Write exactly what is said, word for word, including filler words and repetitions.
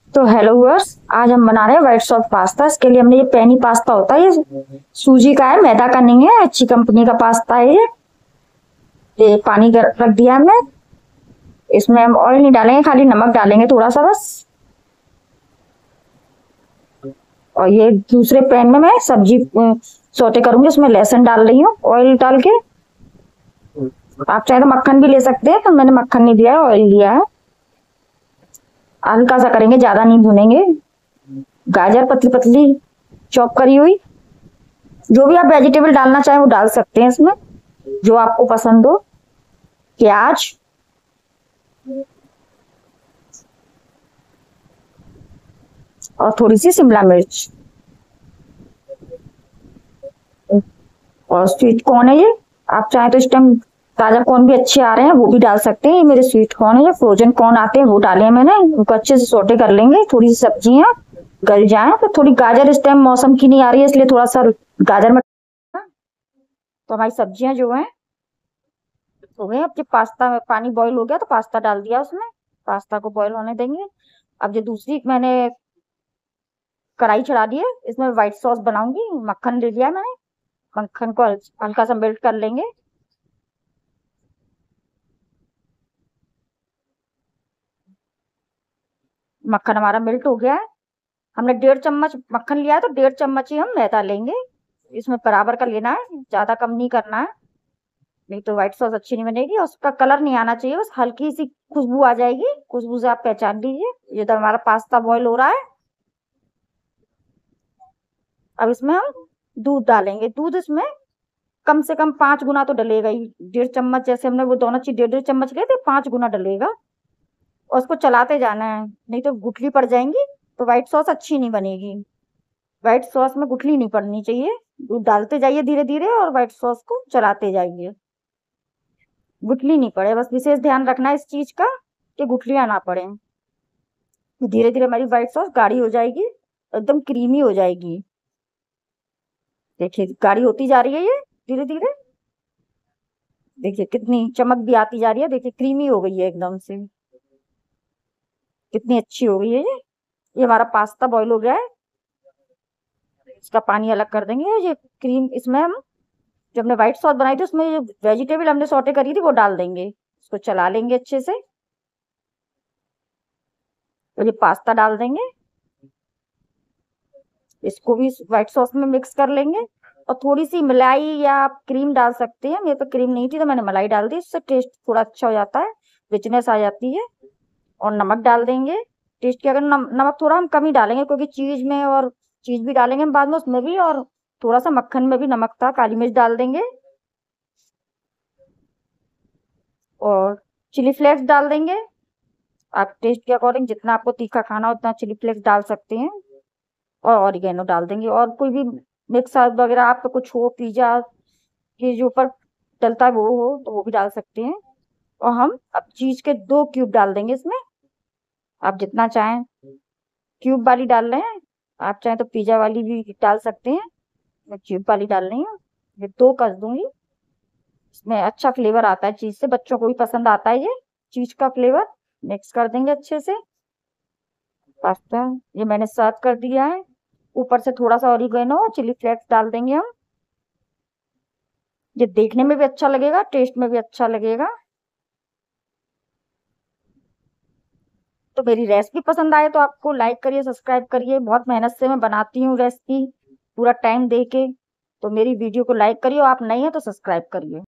तो hello viewers, आज हम बना रहे हैं व्हाइट सॉस पास्ता। इसके लिए हमने ये पेनी पास्ता होता है, ये सूजी का है, मैदा का नहीं है, अच्छी कंपनी का पास्ता है ये। ये पानी कर- रख दिया हमने। इसमें हम ऑयल नहीं डालेंगे, खाली नमक डालेंगे थोड़ा सा बस। और ये दूसरे पैन में मैं सब्जी सोटे करूंगी, उसमें लहसुन डाल रही हूँ ऑयल डाल के। आप चाहे तो मक्खन भी ले सकते हैं, तो मैंने मक्खन नहीं दिया है, ऑयल लिया है। हल्का सा करेंगे, ज्यादा नहीं भुनेंगे। गाजर पतली पतली चॉप करी हुई, जो भी आप वेजिटेबल डालना चाहें वो डाल सकते हैं इसमें, जो आपको पसंद हो। प्याज, और थोड़ी सी शिमला मिर्च, और स्वीट कॉर्न है ये। आप चाहे तो इस टाइम ताजा कॉर्न भी अच्छे आ रहे हैं, वो भी डाल सकते हैं। ये मेरे स्वीट कॉर्न है, जो फ्रोजन कॉर्न आते हैं वो डाले हैं मैंने। उनको अच्छे से सोटे कर लेंगे, थोड़ी सी सब्जियां गल जाए। तो थोड़ी गाजर इस टाइम मौसम की नहीं आ रही है, इसलिए थोड़ा सा गाजर में। तो हमारी सब्जियां जो है हो गई। अब जब पास्ता में पानी बॉईल हो गया तो पास्ता डाल दिया उसमें। पास्ता को बॉईल होने देंगे। अब जो दूसरी मैंने कढ़ाई चढ़ा दी है, इसमें व्हाइट सॉस बनाऊंगी। मक्खन ले लिया मैंने, मक्खन को हल्का सा मेल्ट कर लेंगे। मक्खन हमारा मेल्ट हो गया है। हमने डेढ़ चम्मच मक्खन लिया है, तो डेढ़ चम्मच ही हम मैदा लेंगे। इसमें बराबर का लेना है, ज्यादा कम नहीं करना है, नहीं तो व्हाइट सॉस अच्छी नहीं बनेगी और उसका कलर नहीं आना चाहिए, बस हल्की सी खुशबू आ जाएगी। खुशबू से आप पहचान लीजिए ये तो हमारा पास्ता बॉईल हो रहा है। अब इसमें हम दूध डालेंगे। दूध इसमें कम से कम पांच गुना तो डलेगा ही। डेढ़ चम्मच जैसे हमने वो दोनों चीज डेढ़ डेढ़ चम्मच लिए थे, पांच गुना डलेगा। और उसको चलाते जाना है, नहीं तो गुठली पड़ जाएंगी, तो व्हाइट सॉस अच्छी नहीं बनेगी। व्हाइट सॉस में गुठली नहीं पड़नी चाहिए। दूध डालते जाइए धीरे धीरे और व्हाइट सॉस को चलाते जाइए, गुठली नहीं पड़े, बस विशेष ध्यान रखना है इस चीज का कि गुठलियां ना पड़े। धीरे धीरे हमारी व्हाइट सॉस गाढ़ी हो जाएगी, एकदम क्रीमी हो जाएगी। देखिए गाढ़ी होती जा रही है ये धीरे धीरे। देखिए कितनी चमक भी आती जा रही है, देखिए क्रीमी हो गई है एकदम से, कितनी अच्छी हो गई है ये। ये हमारा पास्ता बॉईल हो गया है, इसका पानी अलग कर देंगे। ये क्रीम इसमें हम जो हमने व्हाइट सॉस बनाई थी, उसमें ये वेजिटेबल हमने सॉटे करी थी वो डाल देंगे। इसको चला लेंगे अच्छे से, और ये पास्ता डाल देंगे। इसको भी व्हाइट सॉस में मिक्स कर लेंगे। और थोड़ी सी मलाई या आप क्रीम डाल सकते हैं, मेरे पे क्रीम नहीं थी तो मैंने मलाई डाल दी, इससे टेस्ट थोड़ा अच्छा हो जाता है, रिचनेस आ जाती है। और नमक डाल देंगे टेस्ट के। अगर नम, नमक थोड़ा हम कम ही डालेंगे, क्योंकि चीज में, और चीज भी डालेंगे हम बाद में उसमें भी, और थोड़ा सा मक्खन में भी नमक था। काली मिर्च डाल देंगे, और चिली फ्लेक्स डाल देंगे। आप टेस्ट के अकॉर्डिंग जितना आपको तीखा खाना हो उतना चिली फ्लेक्स डाल सकते हैं। और ऑरिगेनो डाल देंगे, और कोई भी मिक्स वगैरह आप तो कुछ हो, पिज्जा के जो ऊपर डलता है वो हो तो वो भी डाल सकते हैं। और हम अब चीज के दो क्यूब डाल देंगे इसमें। आप जितना चाहें क्यूब वाली डाल रहे हैं, आप चाहें तो पिज्जा वाली भी डाल सकते हैं। मैं क्यूब वाली डाल रही हूँ, ये दो कर दूंगी। इसमें अच्छा फ्लेवर आता है चीज से, बच्चों को भी पसंद आता है ये चीज का फ्लेवर। मिक्स कर देंगे अच्छे से पास्ता। ये मैंने सर्व कर दिया है। ऊपर से थोड़ा सा ऑरिगेनो चिली फ्लेक्स डाल देंगे हम। ये देखने में भी अच्छा लगेगा, टेस्ट में भी अच्छा लगेगा। तो मेरी रेसिपी पसंद आए तो आपको लाइक करिए, सब्सक्राइब करिए। बहुत मेहनत से मैं बनाती हूँ रेसिपी, पूरा टाइम दे के। तो मेरी वीडियो को लाइक करिए, और आप नए हैं तो सब्सक्राइब करिए।